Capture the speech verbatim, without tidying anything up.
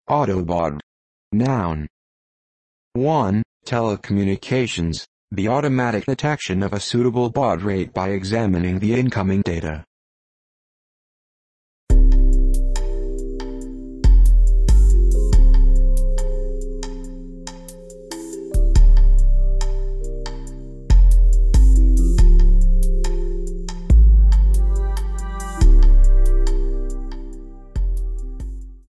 Autobaud. Noun. one. Telecommunications, the automatic detection of a suitable baud rate by examining the incoming data.